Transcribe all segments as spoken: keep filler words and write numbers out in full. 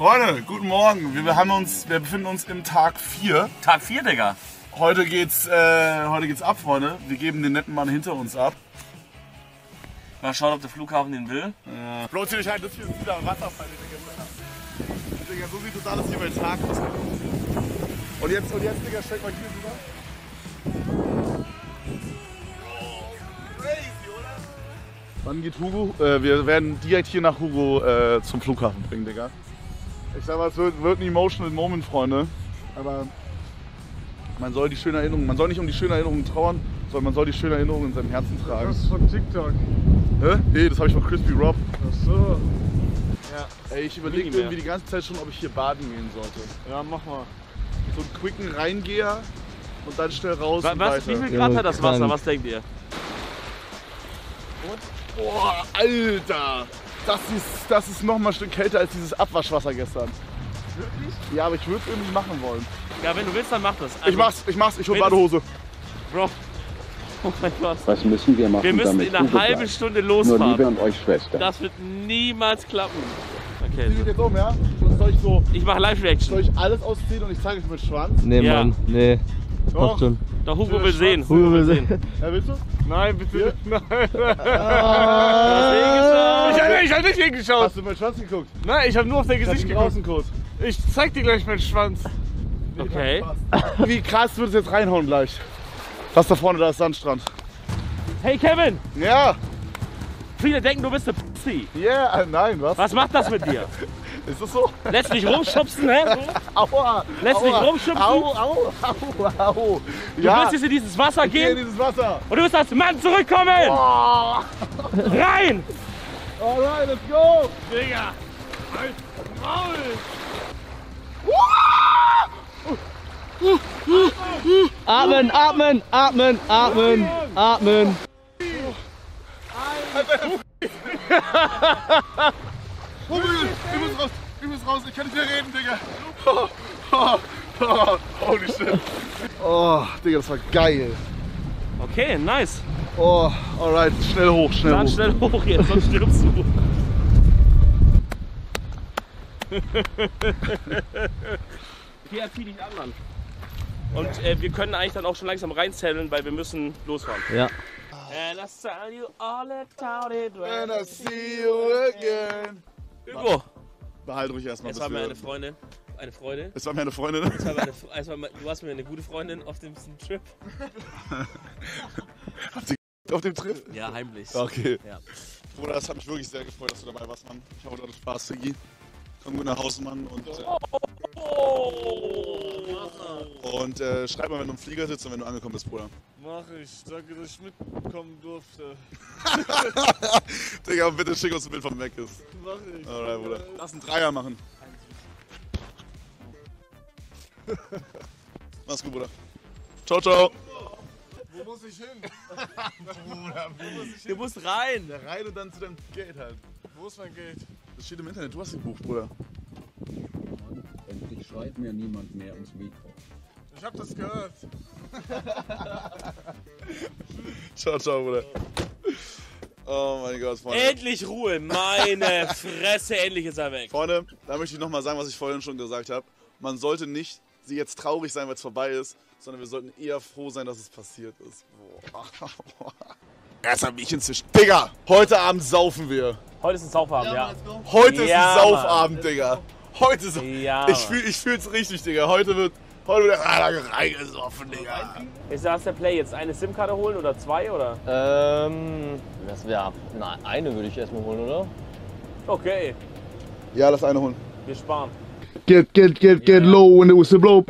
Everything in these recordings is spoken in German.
Freunde, guten Morgen. Wir, haben uns, wir befinden uns im Tag vier. Tag vier, Digga. Heute geht's, äh, heute geht's ab, Freunde. Wir geben den netten Mann hinter uns ab. Mal schauen, ob der Flughafen den will. Äh, Bro, zieh dich ein, das hier ist wieder ein Wasserfall, Digga. Digga, so sieht das alles hier bei Tag aus. Und jetzt, und jetzt, Digga, steig mal hier rüber. Wann geht Hugo? Äh, wir werden direkt hier nach Hugo äh, zum Flughafen bringen, Digga. Ich sag mal, es wird, wird ein emotional Moment, Freunde. Aber man soll die schönen Erinnerungen, man soll nicht um die schönen Erinnerungen trauern, sondern man soll die schönen Erinnerungen in seinem Herzen tragen. Das ist von TikTok. Hä? Nee, das habe ich von Crispy Rob. Ach so. Ja. Ey, ich überlege irgendwie die ganze Zeit schon, ob ich hier baden gehen sollte. Ja, mach mal. So einen quicken Reingeher und dann schnell raus Was, und was, weiter. wie viel Grad hat das Wasser? Was denkt ihr? Boah, Alter! Das ist, das ist noch mal ein Stück kälter als dieses Abwaschwasser gestern. Wirklich? Ja, aber ich würde es irgendwie machen wollen. Ja, wenn du willst, dann mach das. Also, ich mach's, ich mach's, ich hol wenn es- Badehose. Bro. Oh mein Gott. Was müssen wir machen, Wir müssen damit in einer Hugo halben bleibt? Stunde Nur Liebe losfahren. an euch Schwestern. Das wird niemals klappen. Okay. Zieh dich jetzt um, ja? Und soll ich so, Ich mach Live-Reaction. soll ich alles ausziehen und ich zeige euch mit Schwanz? Nee, Ja. Mann, nee. Doch. Passt schon. Doch, Hugo will sehen. Hugo will sehen. Ja, willst du? Nein, bitte. Nein. Ah. Ich habe ich hab nicht hingeschaut. Hast du meinen Schwanz geguckt? Nein, ich habe nur auf dein Ich hab Gesicht ihn geguckt. draußen kurz. Ich zeig dir gleich meinen Schwanz. Okay. Wie krass wird es jetzt reinhauen gleich? Was da vorne, da ist Sandstrand. Hey Kevin, Ja! viele denken, du bist eine Pussy. Yeah! äh, Nein, was? Was macht das mit dir? Ist das so? Lässt dich rumschubsen, hä? Aua! Lässt dich aua, rumschubsen? Au, au, au, au! Du Ja! willst jetzt in dieses Wasser Geh in gehen dieses Wasser! und du wirst als Mann zurückkommen. Oh. Rein! Alright, let's go! Digga! Halt Maul! Atmen, atmen, atmen, atmen, atmen. Oh mein Gott, ich muss raus! Ich muss raus, ich kann nicht mehr reden, Digga! Oh, oh, oh, holy shit! Oh, Digga, das war geil! Okay, nice. Oh, alright, schnell hoch, schnell Dann hoch. schnell hoch jetzt, sonst stirbst du. Hier zieh dich an, Mann. Und äh, wir können eigentlich dann auch schon langsam reinzählen, weil wir müssen losfahren. Ja. And I tell you all about it when And I see you again. Hugo, Behalt ruhig erstmal. es war mir eine Freundin, eine Freude. Es war mir eine Freundin. Es war meine, es war, du warst mir eine gute Freundin auf dem Trip. Habt ihr auf dem Trip? Ja, heimlich. Okay. Ja. Bruder, das hat mich wirklich sehr gefreut, dass du dabei warst, Mann. Ich hoffe, du hattest Spaß, Siggi. Komm gut nach Hause, Mann. Und, äh, und äh, schreib mal, wenn du im Flieger sitzt und wenn du angekommen bist, Bruder. Mach ich. Danke, dass ich mitkommen durfte. Digga, bitte schick uns ein Bild von Meckes. Mach ich. Alright, Bruder. Lass einen Dreier machen. Mach's gut, Bruder. Ciao, ciao. Wo muss ich hin? Bruder, Wo muss ich Du hin? musst rein. Da rein und dann zu deinem Geld halt. Wo ist mein Geld? Das steht im Internet, du hast gebucht, Bruder. Endlich schreit mir niemand mehr ins Mikro. Ich hab das gehört. Ciao, ciao, Bruder. Oh mein Gott, Freunde. Endlich Ruhe, meine Fresse, endlich ist er weg. Freunde, da möchte ich nochmal sagen, was ich vorhin schon gesagt habe. Man sollte nicht sie jetzt traurig sein, weil es vorbei ist, sondern wir sollten eher froh sein, dass es passiert ist. Boah. Erst ein Bierchen zwischen. Digga, heute Abend saufen wir. Heute ist ein Saufabend, ja. Heute Ja, ist ein Saufabend, Digga. Heute ist Ja, Ich, Mann. fühl, ich fühl's richtig, Digga. Heute wird. Heute wird der reingesoffen, Digga. Ist das der Play jetzt eine SIM-Karte holen oder zwei oder? Ähm, das wäre, na, eine würde ich erstmal holen, oder? Okay, Ja, lass eine holen. wir sparen. Get, get, get, get low when the whistle blow.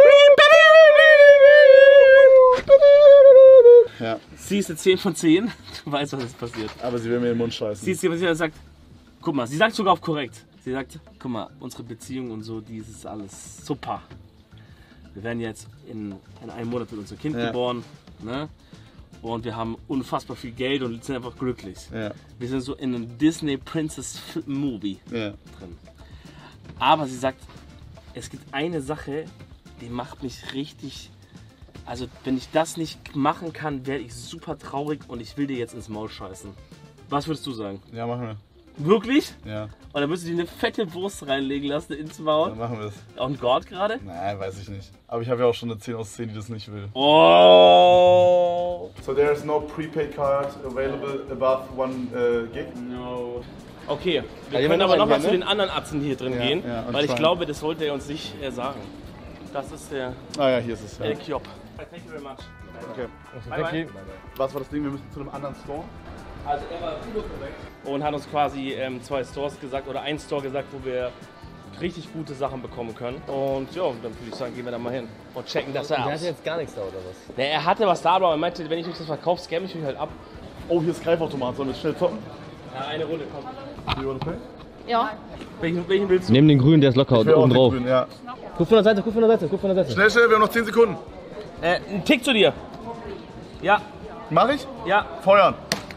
Ja, Sie ist eine zehn von zehn. Du weißt, was ist passiert. aber sie will mir in den Mund scheißen. Sie ist jemand, der sagt, guck mal, sie sagt sogar auf korrekt. Sie sagt, guck mal, unsere Beziehung und so, dieses alles super. Wir werden jetzt in, in einem Monat mit unserem Kind Ja. geboren. Ne? Und wir haben unfassbar viel Geld und sind einfach glücklich. Ja, Wir sind so in einem Disney Princess Movie ja. drin. Aber sie sagt, es gibt eine Sache, die macht mich richtig. Also, wenn ich das nicht machen kann, werde ich super traurig und ich will dir jetzt ins Maul scheißen. Was würdest du sagen? Ja, machen wir. Wirklich? Ja, Und dann müsst ihr dir eine fette Wurst reinlegen lassen ins Maul. dann machen wir es. Und Gott gerade? Nein, weiß ich nicht. Aber ich habe ja auch schon eine zehn aus zehn, die das nicht will. Oh! So there is no prepaid card available above one uh, gig. No. Okay, wir Ja, können noch aber einen noch mal hier, zu ne? den anderen Atzen hier drin Ja, gehen, ja, und weil ich schauen. glaube, das wollte er uns nicht äh, sagen. Das ist der Ah ja, hier ist es. Ja. El Kiob. Thank you very much. Okay. Bye, bye. Was war das Ding? Wir müssen zu einem anderen Store. Also er war korrekt. Und hat uns quasi ähm, zwei Stores gesagt oder ein Store gesagt, wo wir richtig gute Sachen bekommen können. Und ja, dann würde ich sagen, gehen wir da mal hin und checken das Der aus. hatte jetzt gar nichts da, oder was? Nee, er hatte was da, aber er meinte, wenn ich euch das verkaufe, scamme ich euch halt ab. Oh, hier ist Greifautomat. Sollen wir schnell zocken? Ja, eine Runde, komm. Do you wanna play? Ja. Welchen, welchen willst du? Nimm den grünen, der ist locker Ich will auch oben den drauf. grünen, ja. Guck von der Seite, guck von der Seite, guck von der Seite. Schnell, schnell, wir haben noch zehn Sekunden. Äh, ein Tick zu dir. Ja, Mach ich? ja. Feuern.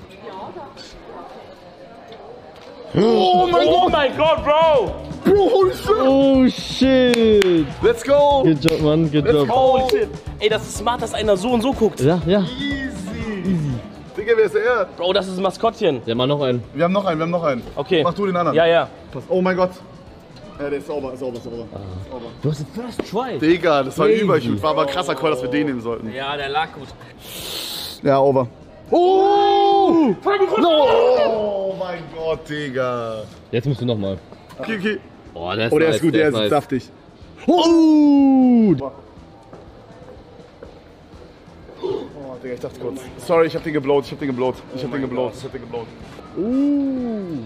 Oh mein, oh mein Gott, Bro! Bro, holy shit. Oh shit! Let's go. Good job, Mann, good Let's job. go. Holy shit. Ey, das ist smart, dass einer so und so guckt. Ja, ja. Easy. Easy. Digga, wer ist er? Bro, das ist ein Maskottchen. Ja, mal noch einen. Wir haben noch einen, wir haben noch einen. Okay. Mach du den anderen. Ja, ja. Pass. Oh mein Gott. Ja, der ist sauber, ist sauber, ist sauber. Ist sauber. Du hast den First Try. Digga, das war Crazy. übergut. War aber ein krasser Call, dass wir den nehmen sollten. Ja, der lag gut. Ja, over. Oh! Oh mein Gott, Digga. Jetzt musst du nochmal. Okay, okay. Oh, der ist, Oh, der nice, ist gut, der, ist nice. saftig. Oh! Oh, Digga, ich dachte kurz. Sorry, ich hab den geblowt, ich hab den geblowt. Ich hab den geblowt, ich hab den geblowt. Uh.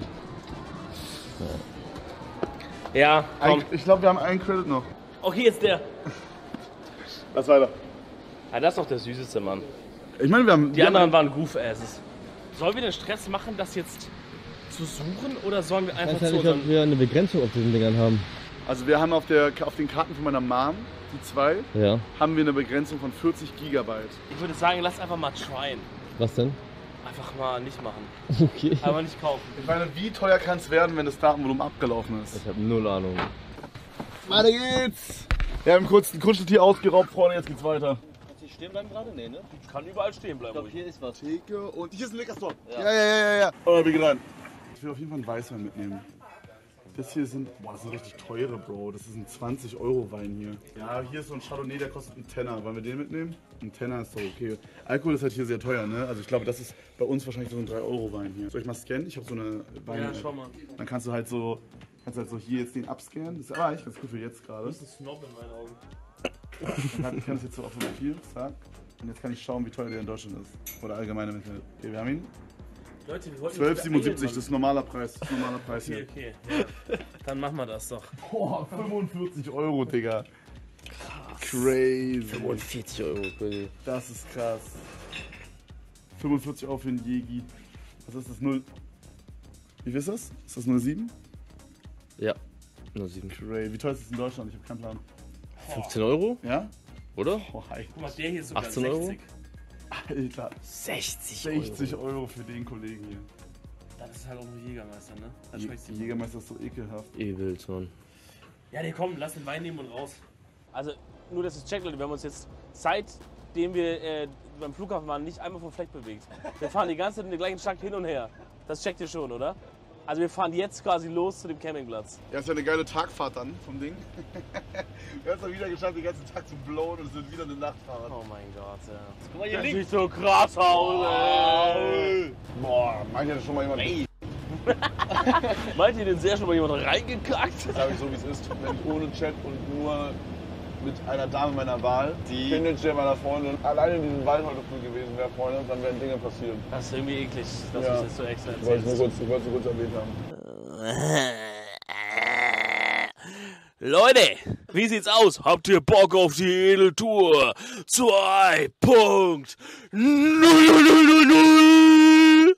Ja, komm. Ein, ich glaube, wir haben einen Credit noch. Okay, jetzt der. Lass weiter. Ja, das ist doch der süßeste, Mann. Ich meine, wir haben... Die anderen waren Goof-Asses. Sollen wir den Stress machen, das jetzt zu suchen oder sollen wir Ich einfach weiß ja zu nicht, ob unseren... wir eine Begrenzung auf diesen Dingern haben. Also wir haben auf, der, auf den Karten von meiner Mom, die zwei, Ja. haben wir eine Begrenzung von vierzig Gigabyte. Ich würde sagen, lass einfach mal tryen. Was denn? Einfach mal nicht machen. Okay. Aber nicht kaufen. Ich meine, wie teuer kann es werden, wenn das Datenvolumen abgelaufen ist? Ich habe null Ahnung. Weiter geht's! Wir haben kurz ein Kuscheltier ausgeraubt, Freunde, jetzt geht's weiter. Die stehen bleiben gerade? Nee, ne? Kann überall stehen bleiben. ruhig. Hier ist was. Theke und hier ist ein Lickerstore. Ja, ja, ja, ja, ja. Oh, wir gehen rein. Ich will auf jeden Fall einen Weißwein mitnehmen. Das hier sind, boah, das sind richtig teure, Bro. Das ist ein zwanzig Euro Wein hier. Ja, hier ist so ein Chardonnay, der kostet einen Tenner. Wollen wir den mitnehmen? Ein Tenner ist doch okay. Alkohol ist halt hier sehr teuer, ne? Also ich glaube, das ist bei uns wahrscheinlich so ein drei Euro Wein hier. Soll ich mal scannen? Ich habe so eine Wein. Ja, schau mal. Dann kannst du halt so, kannst halt so hier jetzt den abscannen. Das ist aber eigentlich ganz gut für jetzt gerade. Das ist ein Snob in meinen Augen. Dann kann ich das jetzt so auf dem Papier, zack. Und jetzt kann ich schauen, wie teuer der in Deutschland ist. Oder allgemein im Internet. Okay, wir haben ihn. Leute, wir wollten zwölf siebenundsiebzig, das ist normaler Preis. Das ist normaler Preis hier. Okay, okay. Ja. Dann machen wir das doch. Boah, fünfundvierzig Euro, Digga. Crazy. fünfundvierzig Euro, crazy. Das ist krass. fünfundvierzig Euro für einen Yegi. Was ist das? null? Wie viel ist das? Ist das null sieben? Ja. Nur sieben. Crazy. Wie teuer ist das in Deutschland? Ich habe keinen Plan. fünfzehn Euro, Ja? oder? Oh, hi. Guck mal, der hier ist sogar achtzehn Euro? sechzig. Alter. sechzig sechzig Euro für den Kollegen hier. Das ist halt unsere Jägermeister, ne? Das schmeckt Die Jägermeister ist so ekelhaft. Übel, Mann. Ja, nee, komm, lass den Wein nehmen und raus. Also, nur dass es checkt, Leute, wir haben uns jetzt, seitdem wir äh, beim Flughafen waren, nicht einmal vom Fleck bewegt. Wir fahren die ganze Zeit in den gleichen Takt hin und her. Das checkt ihr schon, oder? Also wir fahren jetzt quasi los zu dem Campingplatz. Ja, ist ja eine geile Tagfahrt dann vom Ding. Wir haben es wieder geschafft, den ganzen Tag zu blowen und es wird wieder eine Nachtfahrt. Oh mein Gott, ja. Guck mal, Das sieht so krass aus, ey. Boah, meint ja schon mal jemand. Ey. Meint ihr denn sehr schon mal jemand reingekackt? Sag ich so, wie es ist, wenn ich ohne Chat und nur mit einer Dame meiner Wahl, die Teenager meiner Freundin, alleine in diesem Wald heute früh gewesen wäre, Freunde, dann wären Dinge passieren. Das ist irgendwie eklig, dass Ja. du das so extra Ich wollte es erzählst. nur kurz, ich wollte es nur kurz erwähnt haben. Leute, wie sieht's aus? Habt ihr Bock auf die Edeltour? zwei Punkt null null null null null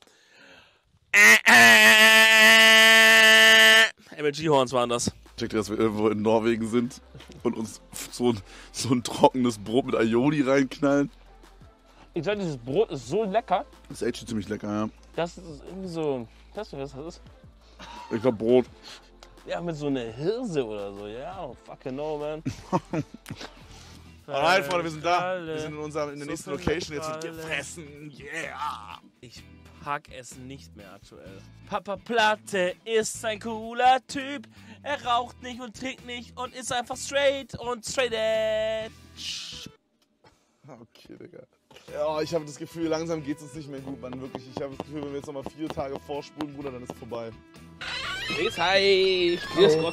M L G-Horns waren das. Checkt ihr, dass wir irgendwo in Norwegen sind und uns so ein, so ein trockenes Brot mit Aioli reinknallen? Ich sag, dieses Brot ist so lecker. Das ist echt schon ziemlich lecker, ja. Das ist irgendwie so. Weißt du, was das ist? Ich glaub Brot. Ja, mit so einer Hirse oder so. Ja, oh, fucking no, man. Alright, Freunde, wir sind da. Alle. Wir sind in, unserer, in der So nächsten viele Location. Jetzt wird Alle. gefressen. Yeah! Ich Hack-Essen nicht mehr aktuell. Papa Platte ist ein cooler Typ. Er raucht nicht und trinkt nicht und ist einfach straight und straight edge. Okay, Digga. Ja, ich habe das Gefühl, langsam geht es uns nicht mehr gut, Mann. Wirklich, ich habe das Gefühl, wenn wir jetzt nochmal vier Tage vorspulen, Bruder, dann ist es vorbei. Grüß hi. Grüß Gott.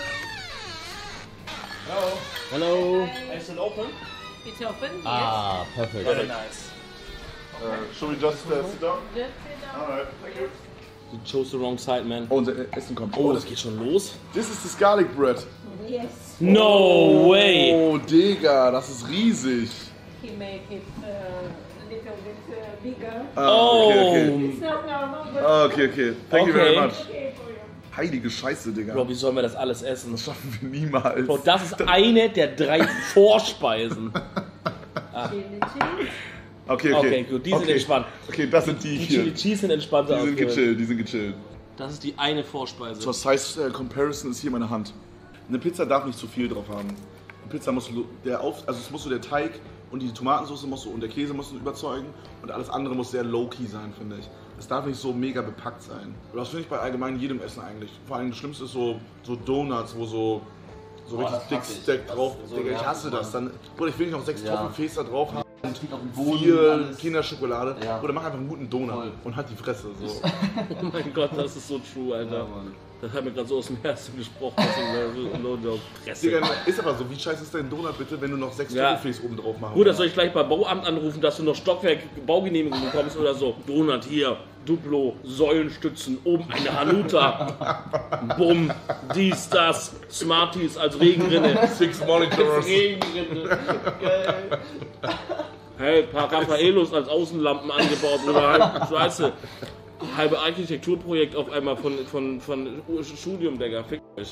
Hello. Hello. Is it open? It's open, Ah, perfect. Very nice. Uh, should we just uh, sit down? yes. Just sit down. Alright, thank you. You chose the wrong side, man. Oh, unser Essen kommt. Oh, das geht schon los? Das ist das Garlic Bread. Yes. No way. Oh, Digga, das ist riesig. He make it uh, a little bit uh, bigger. Ah, Oh. okay, It's not normal, but okay. Ah, okay, okay. Thank you very Okay. much. okay for you. Heilige Scheiße, Digga. Bro, wie sollen wir das alles essen? Das schaffen wir niemals. Bro, das ist eine der drei Vorspeisen. Chili cheese. Okay, okay. Okay, gut, die sind okay. entspannt. Okay, das sind die Die hier. Chili Cheese sind entspannter. Die sind ausgewählt. gechillt, die sind gechillt. Das ist die eine Vorspeise. Zur Size äh, Comparison ist hier meine Hand. Eine Pizza darf nicht zu viel drauf haben. Eine Pizza muss du, der auf, also es muss so der Teig und die Tomatensauce musst du, und der Käse musst du überzeugen und alles andere muss sehr low-key sein, finde ich. Es darf nicht so mega bepackt sein. Und das finde ich bei allgemein jedem Essen eigentlich. Vor allem das Schlimmste ist so, so Donuts, wo so, so Boah, richtig das dick hasse ich. Stack Das drauf. ist so Digga, ich nervig, hasse das. Dann, Bruder, ich will nicht noch sechs Ja. Trockenfäß da drauf haben. Auf dem Boden und Vier alles. Kinderschokolade. Ja. Oder mach einfach einen guten Donut Voll. und halt die Fresse. So. Oh mein Gott, das ist so true, Alter. Ja, Mann. Das hat mir gerade so aus dem Herzen gesprochen. Deswegen so no joke. Fresse. Digga, ist aber so, wie scheiße ist dein Donut bitte, wenn du noch sechs Ja. Trockenfäß oben drauf machen Gut, das soll ich gleich beim Bauamt anrufen, dass du noch Stockwerk Baugenehmigung bekommst oder so. Donut hier, Duplo, Säulenstützen, oben eine Hanuta. Bumm, dies, das, Smarties als Regenrinne. Six Monitors. Regenrinne. Geil. Hey, paar Raffaelos als Außenlampen angebaut oder halt, weißt du, halbe Architekturprojekt auf einmal von, von, von Studium, Digga, fick euch.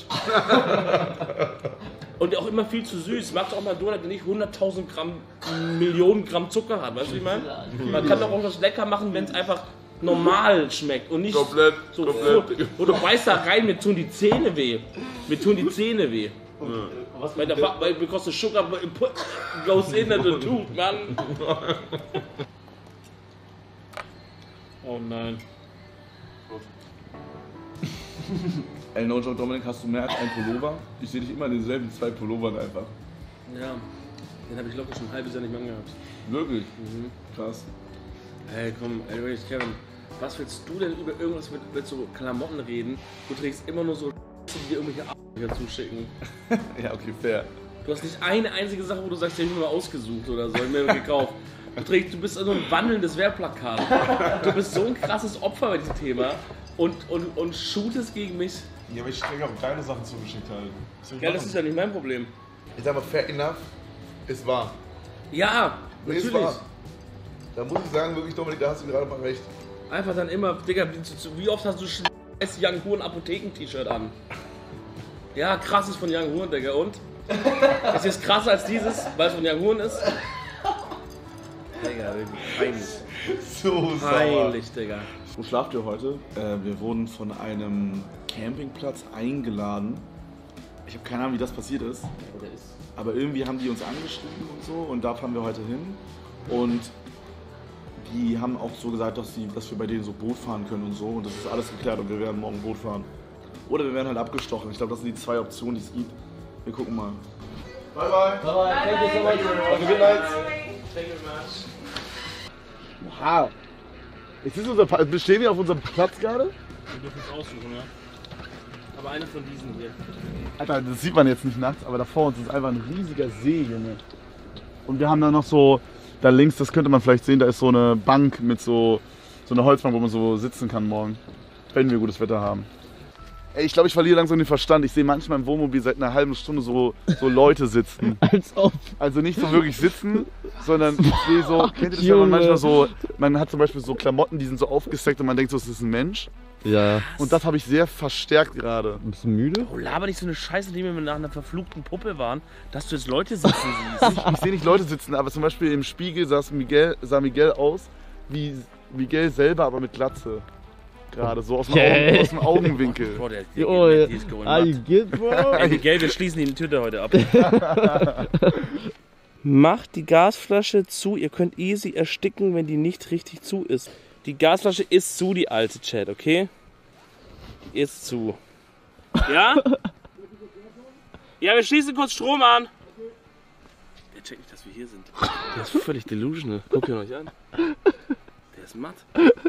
Und auch immer viel zu süß. Macht auch mal einen Donut, der nicht hunderttausend Gramm, Millionen Gramm Zucker hat, weißt du, wie ich meine? Man kann doch auch was lecker machen, wenn es einfach normal schmeckt und nicht Komplett, so komplett. wo du beißt da rein, mir tun die Zähne weh. Mir tun die Zähne weh. Weil der Fa- weil because the sugar goes in the tooth, man. Oh nein. Ey, no joke, Dominik, hast du mehr als ein Pullover? Ich sehe dich immer in denselben zwei Pullovern einfach. Ja, den habe ich locker schon ein halbes Jahr nicht mehr angehabt. Wirklich? Krass. Hey, komm, ey, wirklich, Kevin, was willst du denn über irgendwas mit, mit so Klamotten reden? Du trägst immer nur so die dir irgendwelche Arschlöcher zuschicken. Ja, okay, fair. Du hast nicht eine einzige Sache, wo du sagst, die hab ich mir mal ausgesucht oder so, hab ich mir gekauft. Du, trägst, du bist also ein wandelndes Wehrplakat. Du bist so ein krasses Opfer bei diesem Thema und, und, und shootest gegen mich. Ja, aber ich kriege auch geile Sachen zugeschickt halt. Was soll ich Ja, das machen? ist ja nicht mein Problem. Ich sag mal, fair enough ist wahr. Ja, Nee, ist natürlich. wahr. Da muss ich sagen, wirklich, Dominik, da hast du gerade mal recht. Einfach dann immer, Digga, wie, wie oft hast du scheiß Young Huren Apotheken-T-Shirt an? Ja, krass ist von Young Huren, Digga, und? Ist jetzt krasser als dieses, weil es von Young Huren ist? Digga, peinlich. So sauer. Peinlich, Digga. Wo schlaft ihr heute? Äh, wir wurden von einem Campingplatz eingeladen. Ich habe keine Ahnung, wie das passiert ist. Aber irgendwie haben die uns angeschrieben und so und da fahren wir heute hin. Und die haben auch so gesagt, dass, die, dass wir bei denen so Boot fahren können und so. Und das ist alles geklärt und wir werden morgen Boot fahren. Oder wir werden halt abgestochen. Ich glaube, das sind die zwei Optionen, die es gibt. Wir gucken mal. Bye bye. Bye bye, thank you so much. Have a good night. Thank you very much. Wow. Jetzt ist unser pa- bestehen wir auf unserem Platz gerade? Wir dürfen es aussuchen, ja. Aber eine von diesen hier. Alter, das sieht man jetzt nicht nachts, aber da vor uns ist einfach ein riesiger See, Junge. Und wir haben da noch so, da links, das könnte man vielleicht sehen, da ist so eine Bank mit so, so einer Holzbank, wo man so sitzen kann morgen. Wenn wir gutes Wetter haben. Ey, ich glaube, ich verliere langsam den Verstand. Ich sehe manchmal im Wohnmobil seit einer halben Stunde so, so Leute sitzen. Als ob. Also nicht so wirklich sitzen, sondern ich sehe so, kennt ihr das, wenn man manchmal so, man hat zum Beispiel so Klamotten, die sind so aufgesackt und man denkt so, es ist ein Mensch. Ja. Und das habe ich sehr verstärkt gerade. Bist du müde? Oh, laber nicht so eine Scheiße, die wir nach einer verfluchten Puppe waren, dass du jetzt Leute sitzen siehst. Ich, ich sehe nicht Leute sitzen, aber zum Beispiel im Spiegel sah Miguel, sah Miguel aus wie Miguel selber, aber mit Glatze. Gerade so aus dem, Okay. Augen, aus dem Augenwinkel. Boah, der, der, Oh, der, der ist going are you mad. good, bro? Ey, Miguel, wir schließen die Tüte heute ab. Macht die Gasflasche zu, ihr könnt easy ersticken, wenn die nicht richtig zu ist. Die Gasflasche ist zu, die alte, Chat, okay? Die ist zu. Ja? Ja, wir schließen kurz Strom an. Der checkt nicht, dass wir hier sind. Der ist völlig delusional. Guck ihn euch an. Der ist matt.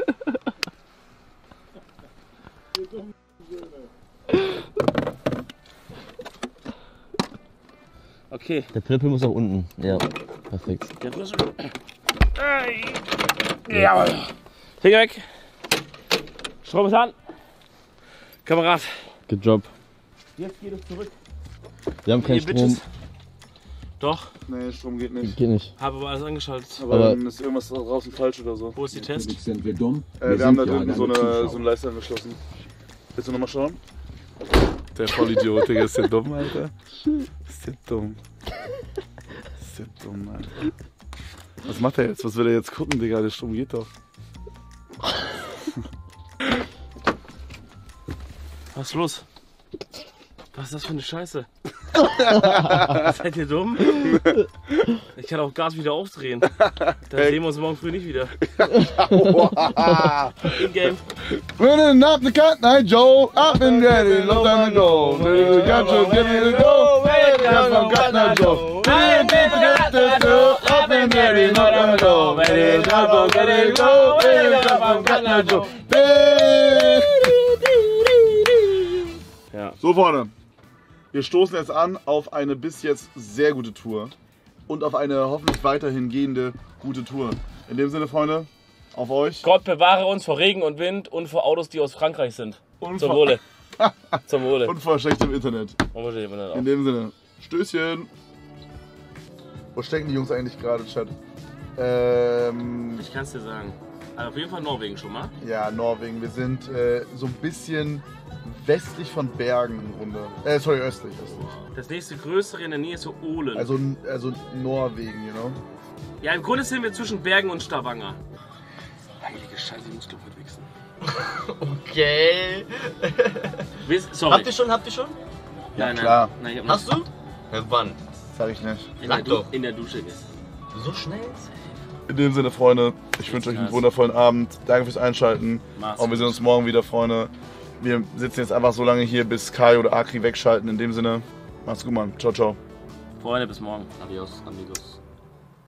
Okay. Der Trippel muss auch unten. Ja, perfekt. Der muss. Ja. Finger weg. Strom ist an. Kamerad. Good job. Jetzt geht es zurück. Wir haben keinen Ihr Strom. Bitches. Doch. Nee, Strom geht nicht. Geht nicht. Habe aber alles angeschaltet. Aber, Aber- dann ist irgendwas draußen falsch oder so. Wo ist die Test? Sind wir dumm? Äh, wir haben da sind ja drüben so, deine eine, Zuschauer. so einen Leiste angeschlossen. Willst du nochmal schauen? Der Vollidiot, Digga, ist der dumm, Alter? Ist der dumm. Ist der dumm, Alter. Was macht er jetzt? Was will er jetzt gucken, Digga? Der Strom geht doch. Was ist los? Was ist das für eine Scheiße? Seid ihr dumm? Ich kann auch Gas wieder aufdrehen. Dann sehen wir uns morgen früh nicht wieder. In-game. Running up the cut night, Joe. I've been ready, long time ago. Got to get me to go. Got from cut night, Joe. I've been ready, long time ago. Got from get it go. Got from cut night, Joe. Ja. So, Freunde. Wir stoßen jetzt an auf eine bis jetzt sehr gute Tour. Und auf eine hoffentlich weiterhin gehende gute Tour. In dem Sinne, Freunde, auf euch. Gott bewahre uns vor Regen und Wind und vor Autos, die aus Frankreich sind. Und Zum vor- Wohle. Zum Wohle. Und vor schlechtem Internet. Und wo steht man dann auch? In dem Sinne, Stößchen. Wo stecken die Jungs eigentlich gerade, Chat? Ähm, Ich kann es dir sagen. Also auf jeden Fall Norwegen schon mal. ja, Norwegen. Wir sind äh, so ein bisschen westlich von Bergen im Grunde. Äh, sorry, östlich, östlich. Das nächste größere in der Nähe ist so Olen. Also, also Norwegen, you know? Ja, im Grunde sind wir zwischen Bergen und Stavanger. Heilige Scheiße, ich muss glaube ich wichsen. Okay. Wisst- Sorry. Habt ihr schon? Habt ihr schon? Nein, nein. klar. Nein, ich hab Hast du? Ja, wann? Sag ich nicht. in, der Sag du doch. in der Dusche gestern. So schnell? In dem Sinne, Freunde, ich wünsche euch einen wundervollen Abend. Danke fürs Einschalten. Mach's Und wir gut. sehen uns morgen wieder, Freunde. Wir sitzen jetzt einfach so lange hier, bis Kai oder Akri wegschalten. In dem Sinne, macht's gut, Mann. Ciao, ciao. Freunde, bis morgen. Adios, amigos.